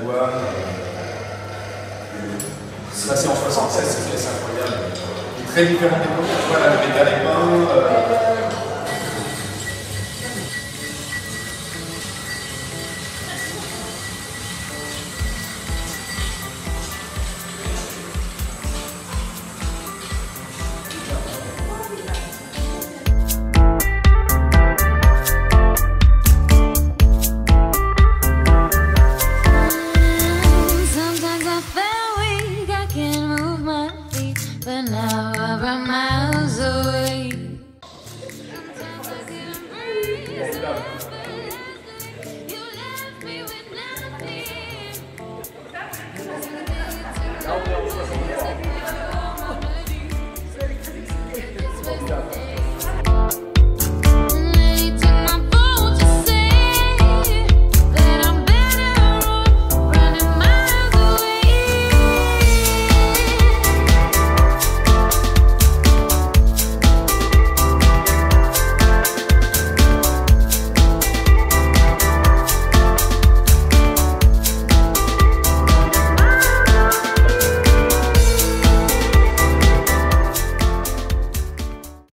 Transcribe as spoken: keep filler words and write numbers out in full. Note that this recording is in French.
douane. C'est passé en soixante-seize, c'est incroyable. Il est très différent des premiers. Tu vois, là, le métal est peint. Euh,